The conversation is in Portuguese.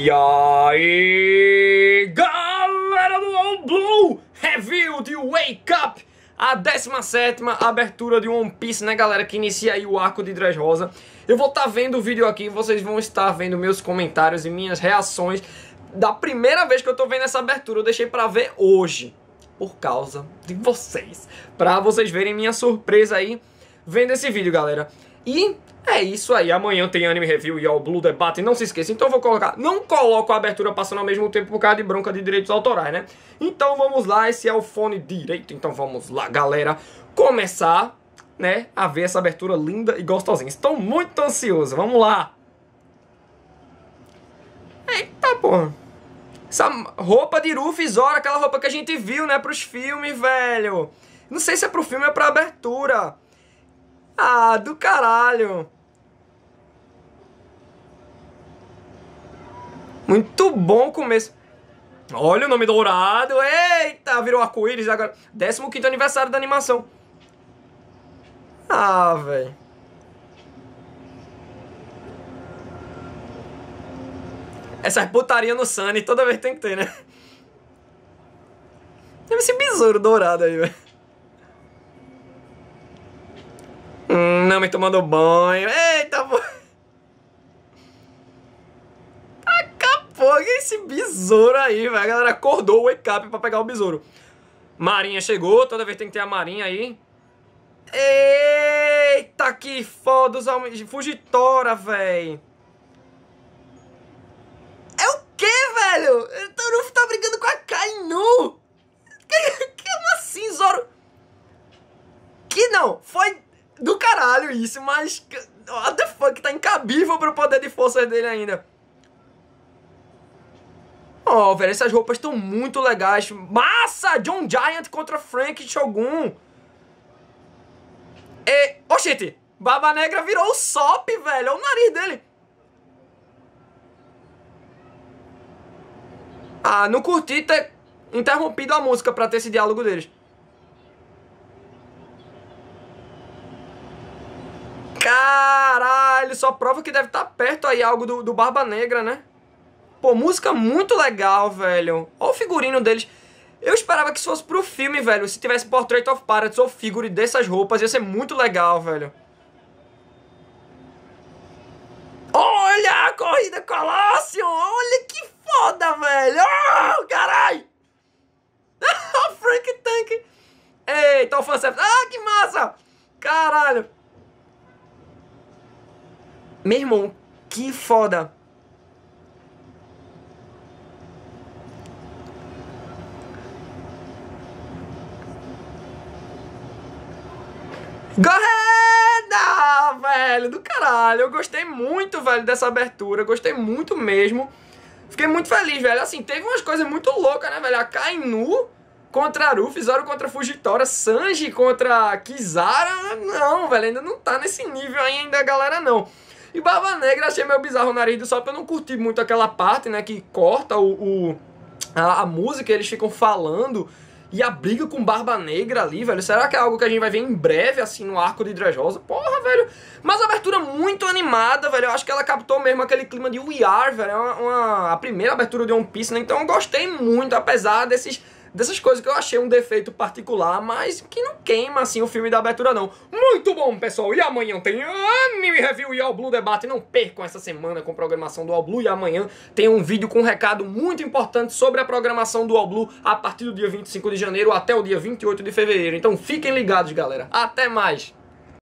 E aí, galera do All Blue, review de Wake Up, a 17ª abertura de One Piece, né, galera, que inicia aí o arco de Dressrosa. Eu vou estar vendo o vídeo aqui, vocês vão estar vendo meus comentários e minhas reações da primeira vez que eu tô vendo essa abertura. Eu deixei pra ver hoje, por causa de vocês, pra vocês verem minha surpresa aí vendo esse vídeo, galera. E é isso aí, amanhã tem anime review e All Blue debate, não se esqueça. Então eu vou colocar, não coloco a abertura passando ao mesmo tempo por causa de bronca de direitos autorais, né? Então vamos lá, esse é o fone direito, então vamos lá, galera, começar, né, a ver essa abertura linda e gostosinha. Estou muito ansioso, vamos lá. Eita, porra. Essa roupa de Ruffy Zoro, aquela roupa que a gente viu, né, pros filmes, velho. Não sei se é pro filme ou é pra abertura. Ah, do caralho. Muito bom o começo. Olha o nome dourado. Eita, virou arco-íris agora. 15º aniversário da animação. Ah, velho. Essas putaria no Sunny toda vez tem que ter, né? Tem esse besouro dourado aí, velho. Não me tomando banho. Eita, pô. Taca esse besouro aí, velho. A galera acordou o Wake Up pra pegar o besouro. Marinha chegou. Toda vez tem que ter a Marinha aí. Eita, que foda os homens. Fugitora, velho. É o que, velho? O Luffy tá brigando com a Kainu. Como assim, Zoro? Que não, foi do caralho isso, mas what the fuck, tá incabível pro poder de força dele ainda. Oh, velho, essas roupas estão muito legais. Massa! John Giant contra Frank Shogun. Oxente, Barba Negra virou o Sop, velho. Olha o nariz dele. Ah, não curti ter interrompido a música pra ter esse diálogo deles. Caralho, só prova que deve estar perto aí algo do Barba Negra, né? Pô, música muito legal, velho. Olha o figurino deles. Eu esperava que isso fosse pro filme, velho. Se tivesse Portrait of Pirates ou figure dessas roupas, ia ser muito legal, velho. Olha a corrida Colossium! Olha que foda, velho! Oh, caralho! O Frank Tank! Eita, o fanservice! Ah, que massa! Caralho! Meu irmão, que foda! Gorreda, velho, do caralho. Eu gostei muito, velho, dessa abertura. Gostei muito mesmo. Fiquei muito feliz, velho. Assim, teve umas coisas muito loucas, né, velho? A Kainu contra Ruffy, Zoro contra Fugitora, Sanji contra Kizaru. Não, velho, ainda não tá nesse nível ainda, galera, não. E Barba Negra, achei meio bizarro o nariz do Sop. Eu não curti muito aquela parte, né, que corta a música, eles ficam falando. E a briga com Barba Negra ali, velho, será que é algo que a gente vai ver em breve, assim, no arco de Dressrosa? Porra, velho. Mas a abertura muito animada, velho. Eu acho que ela captou mesmo aquele clima de We Are, velho. A primeira abertura de One Piece, né? Então eu gostei muito, apesar dessas coisas que eu achei um defeito particular, mas que não queima, assim, o filme da abertura, não. Muito bom, pessoal. E amanhã tem anime review e All Blue debate. Não percam essa semana com programação do All Blue. E amanhã tem um vídeo com um recado muito importante sobre a programação do All Blue a partir do dia 25 de janeiro até o dia 28 de fevereiro. Então fiquem ligados, galera. Até mais!